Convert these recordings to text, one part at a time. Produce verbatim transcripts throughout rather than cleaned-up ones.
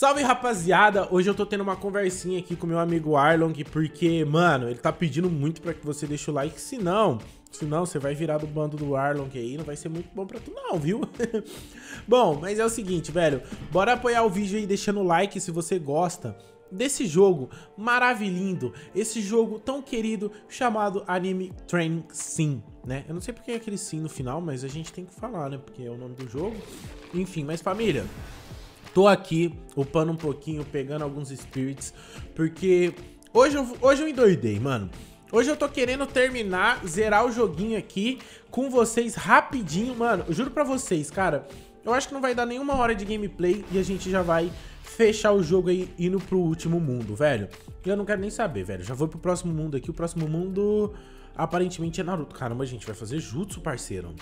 Salve, rapaziada! Hoje eu tô tendo uma conversinha aqui com meu amigo Arlong, porque, mano, ele tá pedindo muito pra que você deixe o like, senão, senão você vai virar do bando do Arlong aí, não vai ser muito bom pra tu não, viu? Bom, mas é o seguinte, velho, bora apoiar o vídeo aí deixando o like se você gosta desse jogo maravilhoso, esse jogo tão querido chamado Anime Training Sim, né? Eu não sei porque é aquele sim no final, mas a gente tem que falar, né? Porque é o nome do jogo. Enfim, mas família, tô aqui upando um pouquinho, pegando alguns spirits, porque hoje eu, hoje eu endoidei, mano. Hoje eu tô querendo terminar, zerar o joguinho aqui com vocês rapidinho, mano. Eu juro pra vocês, cara, eu acho que não vai dar nenhuma hora de gameplay e a gente já vai fechar o jogo aí indo pro último mundo, velho. E eu não quero nem saber, velho. Já vou pro próximo mundo aqui. O próximo mundo aparentemente é Naruto. Caramba, a gente vai fazer jutsu, parceiro.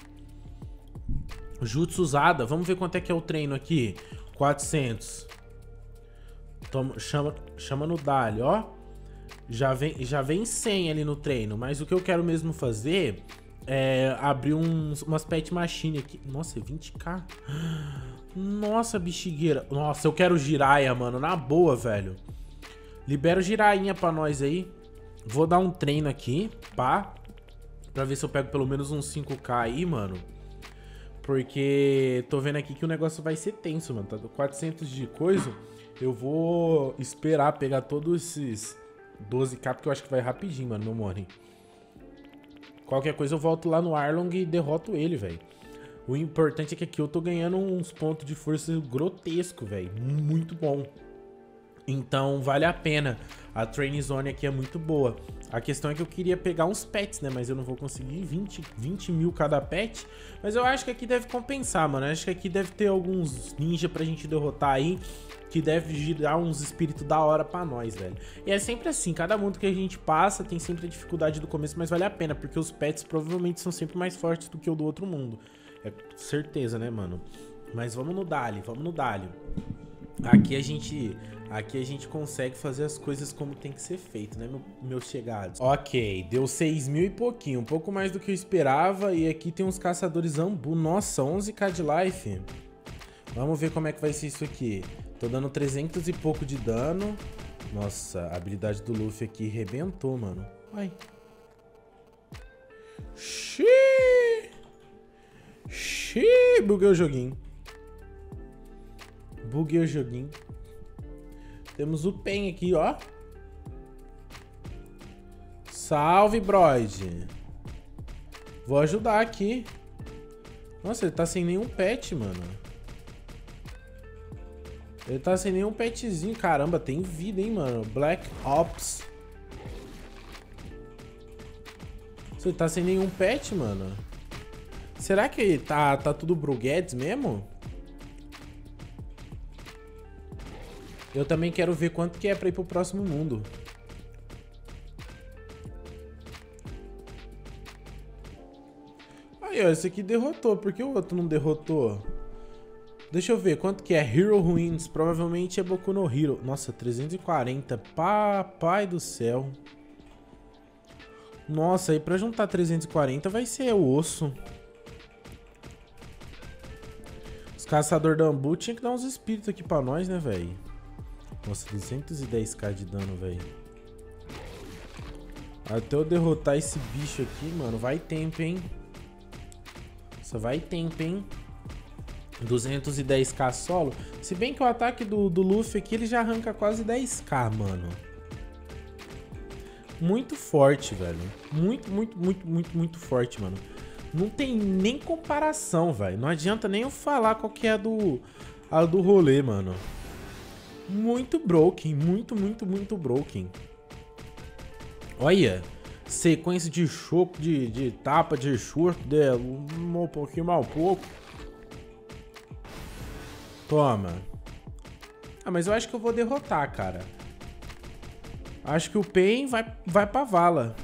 Jutsu usada. Vamos ver quanto é que é o treino aqui. quatrocentos. Toma, chama, chama no Dali, ó. Já vem, já vem cem ali no treino. Mas o que eu quero mesmo fazer é abrir uns, umas pet machine aqui. Nossa, é vinte k. Nossa, bexigueira. Nossa, eu quero Jiraiya, mano. Na boa, velho. Libera o Jiraiya pra nós aí. Vou dar um treino aqui, pá. Pra ver se eu pego pelo menos uns cinco k aí, mano. Porque tô vendo aqui que o negócio vai ser tenso, mano. Tá quatrocentos de coisa. Eu vou esperar pegar todos esses doze k, porque eu acho que vai rapidinho, mano, meu money. Qualquer coisa eu volto lá no Arlong e derroto ele, velho. O importante é que aqui eu tô ganhando uns pontos de força grotesco, velho. Muito bom. Então vale a pena. A Training Zone aqui é muito boa. A questão é que eu queria pegar uns pets, né? Mas eu não vou conseguir vinte, vinte mil cada pet. Mas eu acho que aqui deve compensar, mano. Eu acho que aqui deve ter alguns ninja pra gente derrotar aí, que deve girar uns espíritos da hora pra nós, velho. E é sempre assim, cada mundo que a gente passa tem sempre a dificuldade do começo, mas vale a pena, porque os pets provavelmente são sempre mais fortes do que o do outro mundo. É certeza, né, mano? Mas vamos no Dali, vamos no Dali. Aqui a gente, aqui a gente consegue fazer as coisas como tem que ser feito, né, meu, meus chegados? Ok, deu seis mil e pouquinho, um pouco mais do que eu esperava. E aqui tem uns caçadores ambu. Nossa, onze k de life. Vamos ver como é que vai ser isso aqui. Tô dando trezentos e pouco de dano. Nossa, a habilidade do Luffy aqui rebentou, mano. Ai. Xiii. Xiii, buguei o joguinho. Buguei o joguinho. Temos o Pen aqui, ó. Salve, Broid. Vou ajudar aqui. Nossa, ele tá sem nenhum pet, mano. Ele tá sem nenhum petzinho. Caramba, tem vida, hein, mano. Black Ops. Você tá sem nenhum pet, mano? Será que tá, tá tudo Bruguedes mesmo? Eu também quero ver quanto que é pra ir pro próximo mundo. Aí, ó, esse aqui derrotou. Por que o outro não derrotou? Deixa eu ver, quanto que é? Hero Ruins, provavelmente é Boku no Hero. Nossa, trezentos e quarenta, papai do céu. Nossa, aí pra juntar trezentos e quarenta vai ser o osso. Os caçadores da Ambu tinha que dar uns espíritos aqui pra nós, né, velho? Nossa, duzentos e dez k de dano, velho. Até eu derrotar esse bicho aqui, mano, vai tempo, hein? Nossa, vai tempo, hein? duzentos e dez k solo. Se bem que o ataque do, do Luffy aqui, ele já arranca quase dez k, mano. Muito forte, velho. Muito, muito, muito, muito, muito forte, mano. Não tem nem comparação, velho. Não adianta nem eu falar qual que é a do, a do rolê, mano. Muito broken. Muito, muito, muito broken. Olha. Sequência de choco, de, de tapa, de churro. De, um pouquinho mal pouco. Toma. Ah, mas eu acho que eu vou derrotar, cara. Acho que o Pain vai, vai pra vala.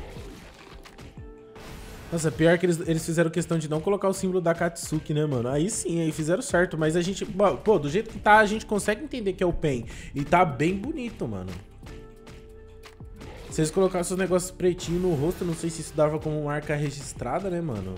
Nossa, pior que eles, eles fizeram questão de não colocar o símbolo da Akatsuki, né, mano? Aí sim, aí fizeram certo. Mas a gente... Pô, do jeito que tá, a gente consegue entender que é o Pain. E tá bem bonito, mano. Se eles colocassem os negócios pretinhos no rosto, eu não sei se isso dava como marca registrada, né, mano?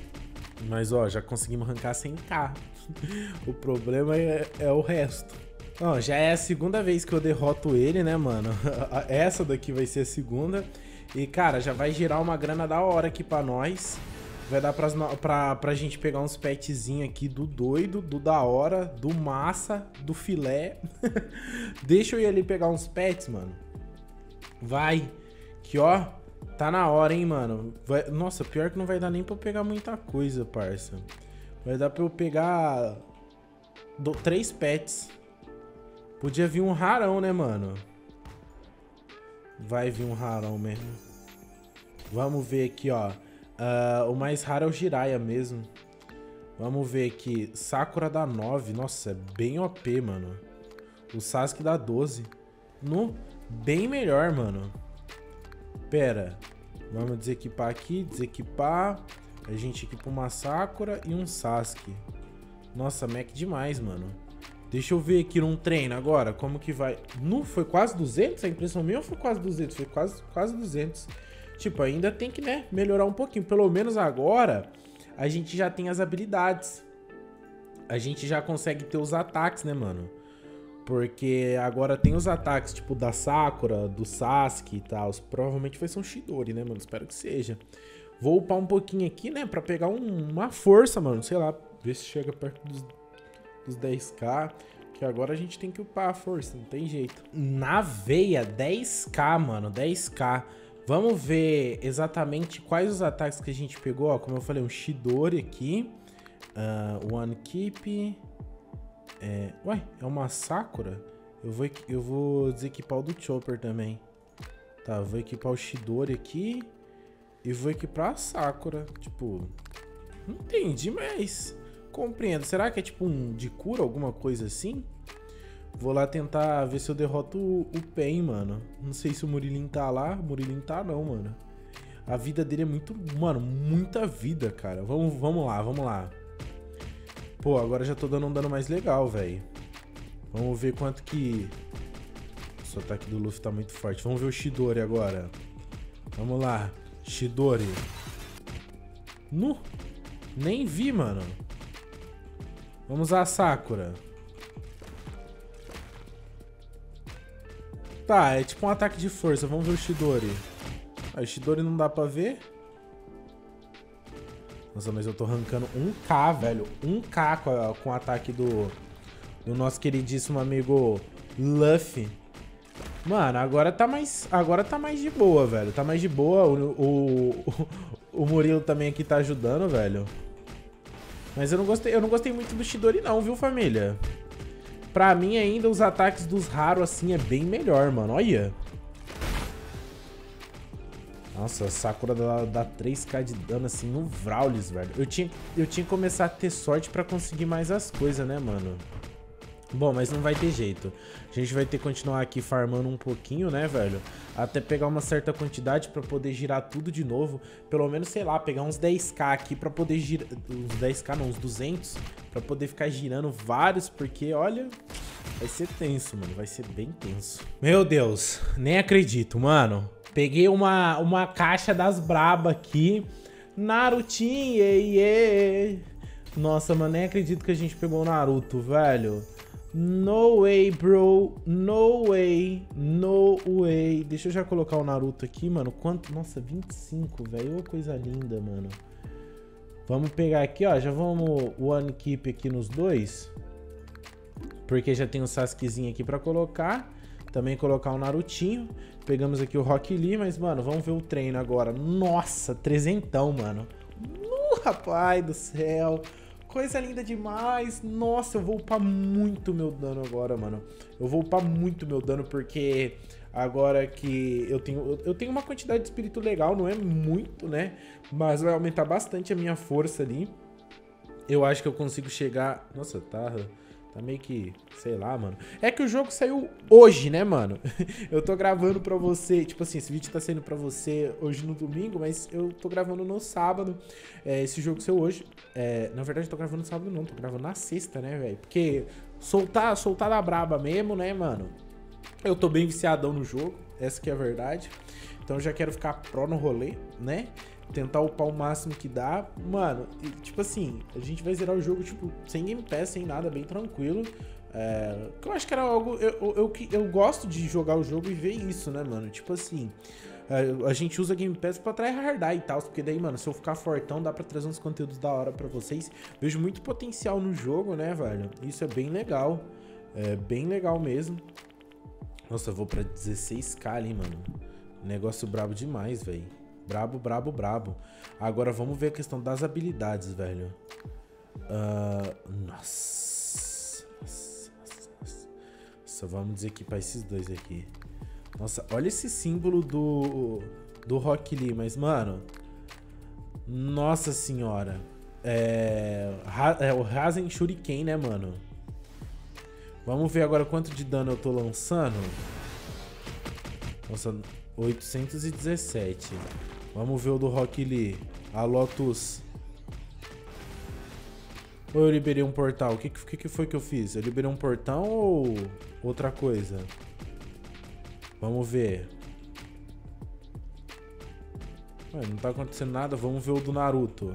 Mas, ó, já conseguimos arrancar cem k. O problema é, é o resto. Ó, já é a segunda vez que eu derroto ele, né, mano? Essa daqui vai ser a segunda. E, cara, já vai girar uma grana da hora aqui pra nós. Vai dar pras, pra, pra gente pegar uns petzinhos aqui do doido, do da hora, do massa, do filé. Deixa eu ir ali pegar uns pets, mano. Vai. Que, ó, tá na hora, hein, mano. Vai... Nossa, pior que não vai dar nem pra eu pegar muita coisa, parça. Vai dar pra eu pegar... Do... Três pets. Podia vir um rarão, né, mano? Vai vir um rarão mesmo. Vamos ver aqui, ó. Uh, o mais raro é o Jiraiya mesmo. Vamos ver aqui. Sakura dá nove. Nossa, é bem O P, mano. O Sasuke dá doze. No, bem melhor, mano. Pera. Vamos desequipar aqui. Desequipar. A gente equipa uma Sakura e um Sasuke. Nossa, Mac demais, mano. Deixa eu ver aqui num treino agora. Como que vai... No, foi quase duzentos? A impressão minha ou foi quase duzentos? Foi quase, quase duzentos. Tipo, ainda tem que, né, melhorar um pouquinho. Pelo menos agora, a gente já tem as habilidades. A gente já consegue ter os ataques, né, mano? Porque agora tem os ataques, tipo, da Sakura, do Sasuke e tal. Provavelmente vai ser um Chidori, né, mano? Espero que seja. Vou upar um pouquinho aqui, né, pra pegar um, uma força, mano. Sei lá, ver se chega perto dos, dos dez k. Que agora a gente tem que upar a força, não tem jeito. Na veia, dez k, mano, dez k. Vamos ver exatamente quais os ataques que a gente pegou. Ó, como eu falei, um Chidori aqui. Uh, One Keep. É... Ué, é uma Sakura? Eu vou, eu vou desequipar o do Chopper também. Tá, eu vou equipar o Chidori aqui. E vou equipar a Sakura. Tipo, não entendi, mas compreendo. Será que é tipo um de cura, alguma coisa assim? Vou lá tentar ver se eu derroto o, o Pen, mano. Não sei se o Murilinho tá lá. O Murilinho tá não, mano. A vida dele é muito... Mano, muita vida, cara. Vamos, vamos lá, vamos lá. Pô, agora já tô dando um dano mais legal, velho. Vamos ver quanto que... Nossa, o ataque do Luffy tá muito forte. Vamos ver o Chidori agora. Vamos lá. Chidori. Nu. Nem vi, mano. Vamos usar a Sakura. Tá, é tipo um ataque de força. Vamos ver o Chidori. Ah, o Chidori não dá pra ver. Nossa, mas eu tô arrancando um k, velho. um k com, a, com o ataque do, do nosso queridíssimo amigo Luffy. Mano, agora tá mais, agora tá mais de boa, velho. Tá mais de boa. O, o, o Murilo também aqui tá ajudando, velho. Mas eu não gostei, eu não gostei muito do Chidori não, viu, família? Pra mim ainda os ataques dos raros assim é bem melhor, mano. Olha. Nossa, a Sakura dá, dá três k de dano assim no Vraulis, velho. Eu tinha, eu tinha que começar a ter sorte pra conseguir mais as coisas, né, mano? Bom, mas não vai ter jeito. A gente vai ter que continuar aqui farmando um pouquinho, né, velho? Até pegar uma certa quantidade pra poder girar tudo de novo. Pelo menos, sei lá, pegar uns dez k aqui pra poder girar... Uns dez k não, uns duzentos. Pra poder ficar girando vários, porque, olha... Vai ser tenso, mano. Vai ser bem tenso. Meu Deus, nem acredito, mano. Peguei uma, uma caixa das braba aqui. Narutinho, yeah, yeah. Nossa, mano, nem acredito que a gente pegou o Naruto, velho. No way, bro. No way. No way. Deixa eu já colocar o Naruto aqui, mano. Quanto? Nossa, vinte e cinco, velho. Ô, coisa linda, mano. Vamos pegar aqui, ó. Já vamos one keep aqui nos dois. Porque já tem o Sasukezinho aqui pra colocar. Também colocar o Narutinho. Pegamos aqui o Rock Lee, mas, mano, vamos ver o treino agora. Nossa, trezentão, mano. Uh, rapaz do céu. Coisa linda demais. Nossa, eu vou upar muito meu dano agora, mano. Eu vou upar muito meu dano porque agora que eu tenho, eu tenho uma quantidade de espírito legal, não é muito, né? Mas vai aumentar bastante a minha força ali. Eu acho que eu consigo chegar... Nossa, tá... Tá meio que, sei lá, mano. É que o jogo saiu hoje, né, mano? Eu tô gravando pra você, tipo assim, esse vídeo tá saindo pra você hoje no domingo, mas eu tô gravando no sábado. É, esse jogo saiu hoje. É, na verdade, eu tô gravando no sábado não, tô gravando na sexta, né, velho? Porque soltar, soltar da braba mesmo, né, mano? Eu tô bem viciadão no jogo, essa que é a verdade. Então eu já quero ficar pró no rolê, né? Tentar upar o máximo que dá. Mano, e, tipo assim, a gente vai zerar o jogo, tipo, sem Game Pass, sem nada, bem tranquilo. É, que eu acho que era algo... Eu, eu, eu, eu gosto de jogar o jogo e ver isso, né, mano? Tipo assim... A gente usa Game Pass pra tryhardar e tal, porque daí, mano, se eu ficar fortão, dá pra trazer uns conteúdos da hora pra vocês. Vejo muito potencial no jogo, né, velho? Isso é bem legal. É bem legal mesmo. Nossa, eu vou pra dezesseis k ali, mano. Negócio brabo demais, velho. Brabo, brabo, brabo. Agora vamos ver a questão das habilidades, velho. Uh, nossa. Nossa, nossa, nossa. Só vamos dizer aqui pra esses dois aqui. Nossa, olha esse símbolo do, do Rock Lee, mas, mano... Nossa senhora. É, é o Rasen Shuriken, né, mano? Vamos ver agora quanto de dano eu tô lançando. Nossa, oitocentos e dezessete. Vamos ver o do Rock Lee. A Lotus. Ou eu liberei um portal? O que, que, que foi que eu fiz? Eu liberei um portão ou outra coisa? Vamos ver. Ué, não tá acontecendo nada. Vamos ver o do Naruto.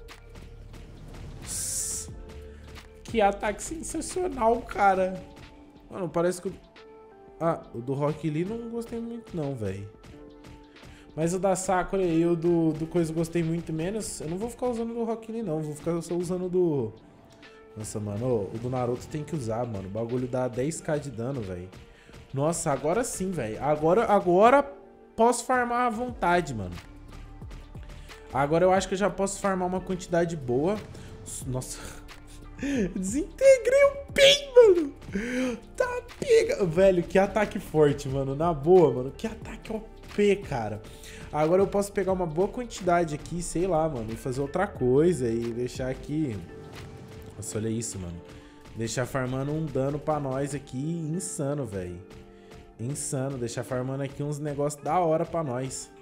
Que ataque sensacional, cara. Mano, parece que... Ah, o do Rock Lee não gostei muito não, velho. Mas o da Sakura e o do, do coisa eu gostei muito menos. Eu não vou ficar usando o do Rock Lee, não. Vou ficar só usando o do... Nossa, mano. O do Naruto tem que usar, mano. O bagulho dá dez k de dano, velho. Nossa, agora sim, velho. Agora, agora posso farmar à vontade, mano. Agora eu acho que eu já posso farmar uma quantidade boa. Nossa. Desintegrei o Pain, mano. Tá pega. Velho, que ataque forte, mano. Na boa, mano. Que ataque O P, cara. Agora eu posso pegar uma boa quantidade aqui, sei lá, mano. E fazer outra coisa e deixar aqui... Nossa, olha isso, mano. Deixar farmando um dano pra nós aqui insano, velho. Insano. Deixar farmando aqui uns negócios da hora pra nós.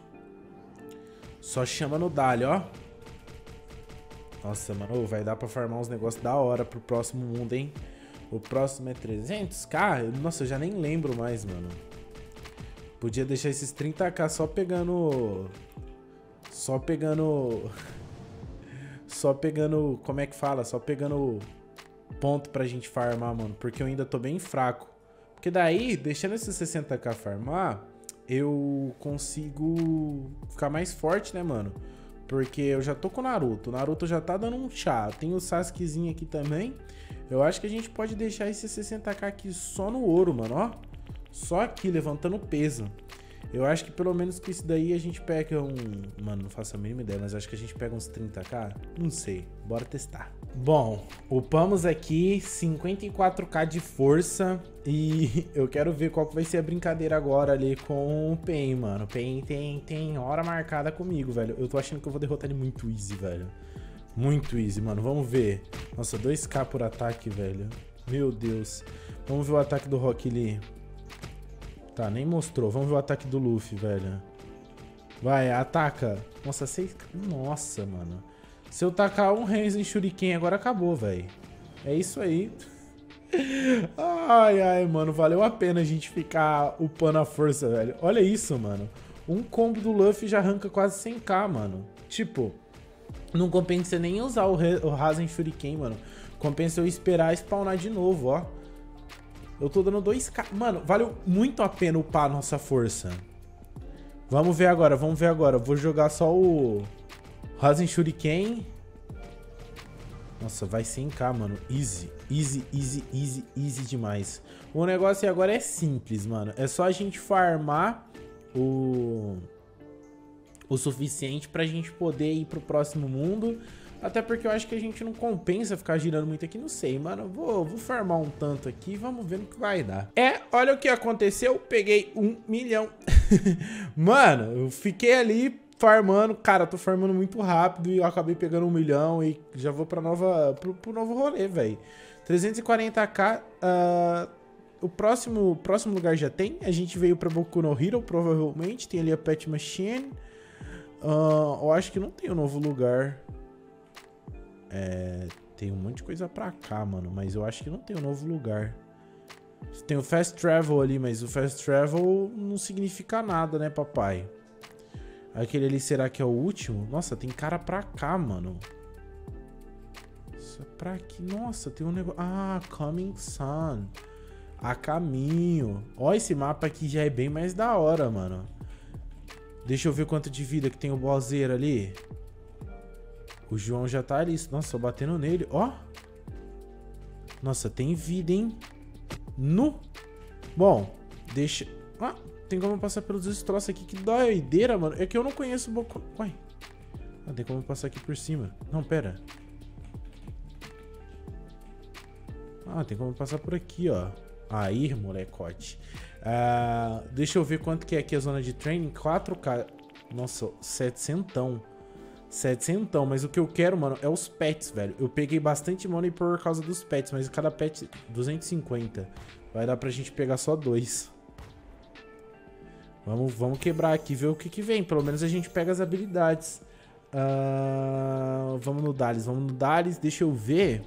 Só chama no Dali, ó. Nossa, mano. Vai dar pra farmar uns negócios da hora pro próximo mundo, hein? O próximo é trezentos k? Nossa, eu já nem lembro mais, mano. Podia deixar esses trinta k só pegando... Só pegando... Só pegando... Como é que fala? Só pegando... ponto pra gente farmar, mano, porque eu ainda tô bem fraco. Porque daí, deixando esses sessenta k farmar, eu consigo ficar mais forte, né, mano? Porque eu já tô com o Naruto. O Naruto já tá dando um chá. Tem o Sasukezinho aqui também. Eu acho que a gente pode deixar esses sessenta k aqui só no ouro, mano, ó. Só aqui, levantando peso. Eu acho que pelo menos com isso daí a gente pega um... Mano, não faço a mínima ideia, mas acho que a gente pega uns trinta k. Não sei, bora testar. Bom, upamos aqui cinquenta e quatro k de força. E eu quero ver qual que vai ser a brincadeira agora ali com o Pain, mano. O Pain tem, tem hora marcada comigo, velho. Eu tô achando que eu vou derrotar ele muito easy, velho. Muito easy, mano. Vamos ver. Nossa, dois k por ataque, velho. Meu Deus. Vamos ver o ataque do Rock Lee. Tá, nem mostrou. Vamos ver o ataque do Luffy, velho. Vai, ataca. Nossa, seis... Nossa, mano. Se eu tacar um Rasen Shuriken agora acabou, velho. É isso aí. Ai, ai, mano. Valeu a pena a gente ficar upando a força, velho. Olha isso, mano. Um combo do Luffy já arranca quase cem k, mano. Tipo, não compensa nem usar o, o Rasen Shuriken, mano. Compensa eu esperar spawnar de novo, ó. Eu tô dando dois k. Mano, valeu muito a pena upar a nossa força. Vamos ver agora, vamos ver agora. Eu vou jogar só o Rasen Shuriken. Nossa, vai cem k, mano. Easy, easy, easy, easy, easy demais. O negócio agora é simples, mano. É só a gente farmar o... o suficiente pra gente poder ir pro próximo mundo. Até porque eu acho que a gente não compensa ficar girando muito aqui, não sei, mano. Vou, vou farmar um tanto aqui e vamos ver no que vai dar. É, olha o que aconteceu, peguei um milhão. Mano, eu fiquei ali farmando, cara, tô farmando muito rápido e eu acabei pegando um milhão e já vou pra nova, pro, pro novo rolê, velho. trezentos e quarenta k, uh, o próximo, próximo lugar já tem. A gente veio pra Boku no Hero, provavelmente, tem ali a Pet Machine. Uh, eu acho que não tem um novo lugar. É, tem um monte de coisa pra cá, mano. Mas eu acho que não tem um novo lugar. Tem o Fast Travel ali, mas o Fast Travel não significa nada, né, papai? Aquele ali, será que é o último? Nossa, tem cara pra cá, mano. Nossa, pra aqui. Nossa, tem um negócio. Ah, Coming Sun. A caminho. Ó, esse mapa aqui já é bem mais da hora, mano. Deixa eu ver quanto de vida que tem o bosseiro ali. O João já tá ali. Nossa, tô batendo nele. Ó. Nossa, tem vida, hein? Nu. Bom, deixa... Ah, tem como passar pelos destroços aqui. Que doideira, mano. É que eu não conheço o Boku... Uai. Ah, tem como passar aqui por cima. Não, pera. Ah, tem como passar por aqui, ó. Aí, molecote. Ah, deixa eu ver quanto que é aqui a zona de training. quatro K. Nossa, setecentão. setecentão. Mas o que eu quero, mano, é os pets, velho. Eu peguei bastante money por causa dos pets. Mas cada pet, duzentos e cinquenta. Vai dar pra gente pegar só dois. Vamos, vamos quebrar aqui, ver o que que vem. Pelo menos a gente pega as habilidades. Uh, vamos no Dales, vamos no Dales. Deixa eu ver.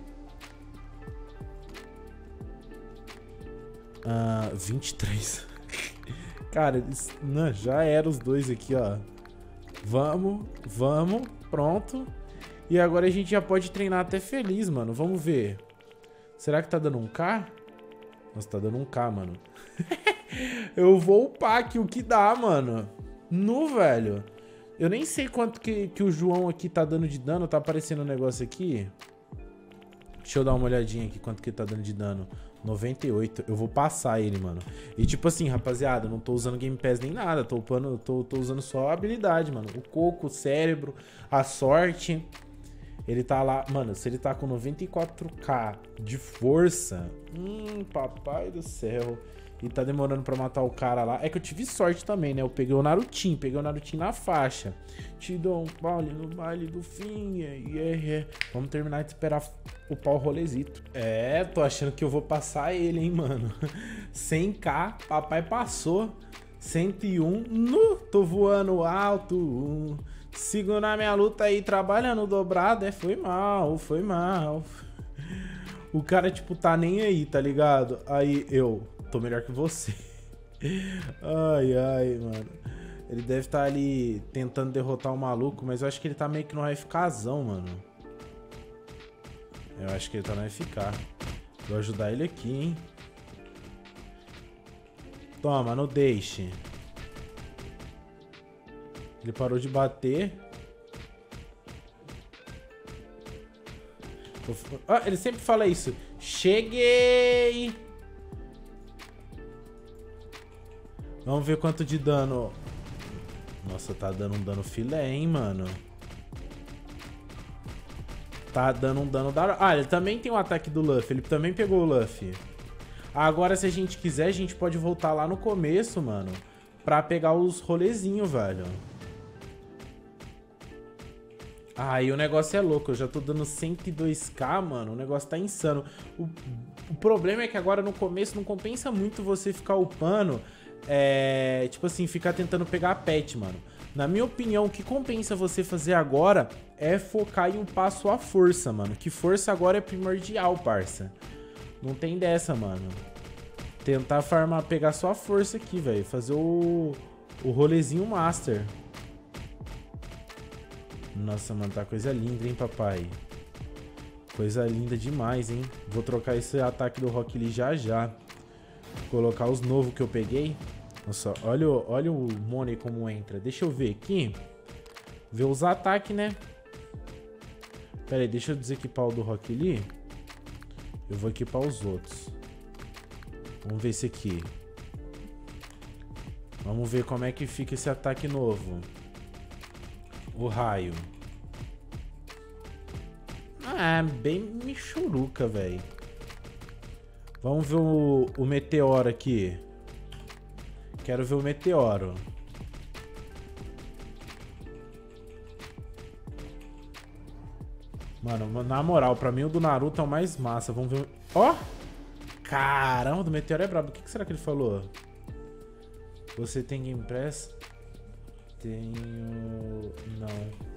Uh, vinte e três. Cara, eles, não, já eram os dois aqui, ó. Vamos, vamos, pronto. E agora a gente já pode treinar até feliz, mano. Vamos ver. Será que tá dando um K? Nossa, tá dando um K, mano. Eu vou upar aqui o que dá, mano. No, velho. Eu nem sei quanto que, que o João aqui tá dando de dano. Tá aparecendo um negócio aqui. Deixa eu dar uma olhadinha aqui quanto que ele tá dando de dano. noventa e oito. Eu vou passar ele, mano. E tipo assim, rapaziada, eu não tô usando Game Pass nem nada. Tô, upando, tô, tô usando só a habilidade, mano. O coco, o cérebro, a sorte. Ele tá lá... Mano, se ele tá com noventa e quatro K de força... Hum, papai do céu... E tá demorando pra matar o cara lá. É que eu tive sorte também, né? Eu peguei o Narutinho. Peguei o Narutinho na faixa. Te dou um baile no baile do fim. Yeah, yeah. Vamos terminar de esperar o pau rolezito. É, tô achando que eu vou passar ele, hein, mano. cem K. Papai passou. cento e um. No, tô voando alto. Sigo na minha luta aí, trabalhando dobrado. É, foi mal, foi mal. O cara, tipo, tá nem aí, tá ligado? Aí eu... Tô melhor que você. Ai, ai, mano. Ele deve estar ali tentando derrotar o maluco, mas eu acho que ele tá meio que no A F Kzão, mano. Eu acho que ele tá no A F K. Vou ajudar ele aqui, hein. Toma, não deixe. Ele parou de bater. Ah, ele sempre fala isso. Cheguei! Vamos ver quanto de dano. Nossa, tá dando um dano filé, hein, mano. Tá dando um dano da... Ah, ele também tem o ataque do Luffy. Ele também pegou o Luffy. Agora, se a gente quiser, a gente pode voltar lá no começo, mano. Pra pegar os rolezinhos, velho. Ah, e o negócio é louco. Eu já tô dando cento e dois K, mano. O negócio tá insano. O, o problema é que agora no começo não compensa muito você ficar upando... É, tipo assim, ficar tentando pegar a pet, mano. Na minha opinião, o que compensa você fazer agora é focar em um passo à força, mano. Que força agora é primordial, parça. Não tem dessa, mano. Tentar farmar, pegar só a força aqui, velho. Fazer o, o rolezinho master. Nossa, mano, tá coisa linda, hein, papai. Coisa linda demais, hein. Vou trocar esse ataque do Rock Lee já já. Colocar os novos que eu peguei. Nossa, olha, olha o Money como entra. Deixa eu ver aqui. Ver os ataques, né? Pera aí, deixa eu desequipar o do Rock Lee. Eu vou equipar os outros. Vamos ver esse aqui. Vamos ver como é que fica esse ataque novo. O raio. Ah, bem michuruca, velho. Vamos ver o, o meteoro aqui. Quero ver o meteoro. Mano, na moral, pra mim o do Naruto é o mais massa. Vamos ver... Ó! Oh! Caramba, o do meteoro é brabo. O que, que será que ele falou? Você tem Game Pass? Tenho... Não.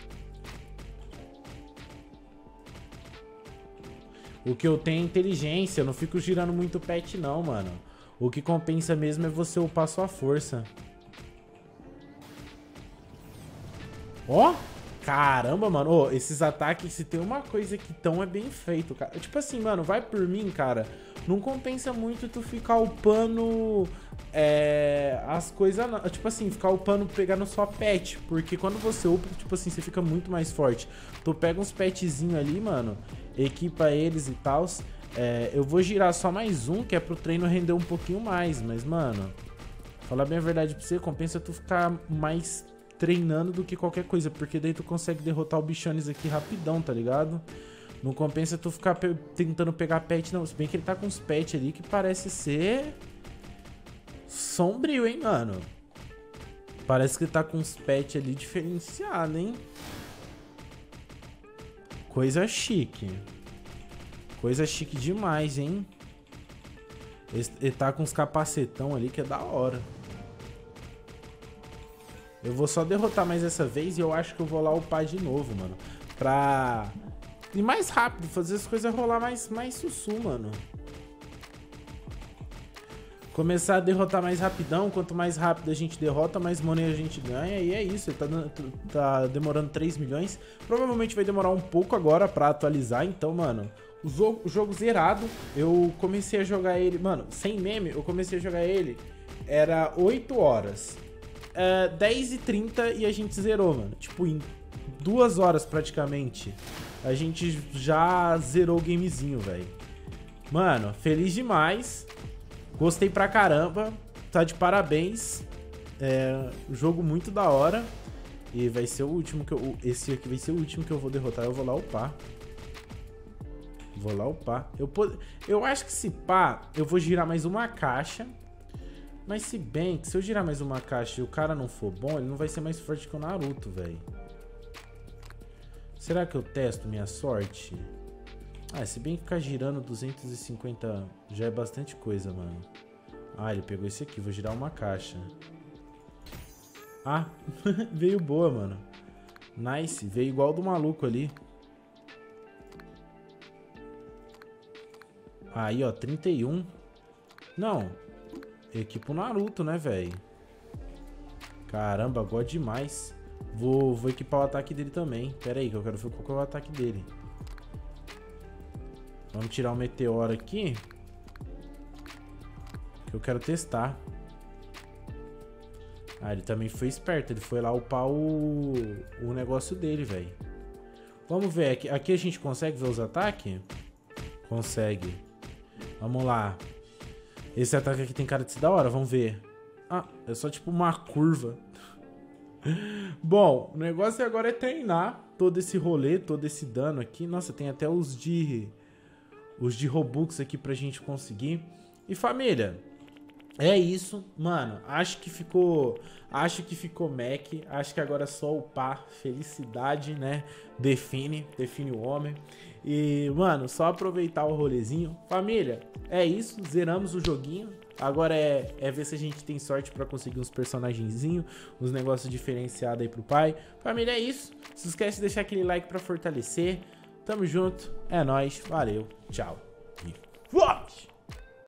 O que eu tenho é inteligência, eu não fico girando muito pet não, mano. O que compensa mesmo é você upar sua força. Ó! Caramba, mano. Ô, esses ataques, se tem uma coisa que tão é bem feito, cara. Tipo assim, mano, vai por mim, cara. Não compensa muito tu ficar upando é, as coisas... Tipo assim, ficar upando pegando só pet. Porque quando você upa, tipo assim, você fica muito mais forte. Tu pega uns petzinhos ali, mano, equipa eles e tal. É, eu vou girar só mais um, que é pro treino render um pouquinho mais. Mas, mano, falar bem a verdade pra você, compensa tu ficar mais... treinando do que qualquer coisa, porque daí tu consegue derrotar o Bichones aqui rapidão, tá ligado? Não compensa tu ficar pe tentando pegar pet, não. Se bem que ele tá com uns pet ali que parece ser sombrio, hein, mano? Parece que ele tá com uns pet ali diferenciado, hein? Coisa chique. Coisa chique demais, hein? Ele, ele tá com uns capacetão ali que é da hora. Eu vou só derrotar mais essa vez e eu acho que eu vou lá upar de novo, mano. Pra ir mais rápido, fazer as coisas rolar mais, mais sussu, mano. Começar a derrotar mais rapidão. Quanto mais rápido a gente derrota, mais money a gente ganha. E é isso, ele tá, tá demorando três milhões. Provavelmente vai demorar um pouco agora pra atualizar. Então, mano, o jogo, o jogo zerado, eu comecei a jogar ele... Mano, sem meme, eu comecei a jogar ele, era oito horas. Uh, dez e trinta e a gente zerou, mano. Tipo, em duas horas praticamente a gente já zerou o gamezinho, velho. Mano, feliz demais. Gostei pra caramba. Tá de parabéns. É, jogo muito da hora. E vai ser o último que eu... Esse aqui vai ser o último que eu vou derrotar. Eu vou lá upar. Vou lá upar. Eu, pod... eu acho que se pá, eu vou girar mais uma caixa. Mas se bem que se eu girar mais uma caixa e o cara não for bom, ele não vai ser mais forte que o Naruto, velho. Será que eu testo minha sorte? Ah, se bem que ficar girando duzentos e cinquenta já é bastante coisa, mano. Ah, ele pegou esse aqui. Vou girar uma caixa. Ah, veio boa, mano. Nice. Veio igual do maluco ali. Aí, ó, trinta e um. Não. Equipa o Naruto, né, velho? Caramba, gosto demais. Vou, vou equipar o ataque dele também. Pera aí, que eu quero ver qual que é o ataque dele. Vamos tirar o meteoro aqui. Que eu quero testar. Ah, ele também foi esperto. Ele foi lá upar o, o negócio dele, velho. Vamos ver. Aqui, aqui a gente consegue ver os ataques? Consegue. Vamos lá. Esse ataque aqui tem cara de ser da hora, vamos ver. Ah, é só tipo uma curva. Bom, o negócio agora é treinar todo esse rolê, todo esse dano aqui. Nossa, tem até os de... Os de Robux aqui pra gente conseguir. E família, é isso. Mano, acho que ficou... Acho que ficou Mac. Acho que agora é só upar. Felicidade, né? Define. Define o homem. E, mano, só aproveitar o rolezinho. Família, é isso. Zeramos o joguinho. Agora é, é ver se a gente tem sorte pra conseguir uns personagenzinhos, uns negócios diferenciados aí pro pai. Família, é isso. Não se esquece de deixar aquele like pra fortalecer. Tamo junto. É nóis. Valeu. Tchau. E fomos!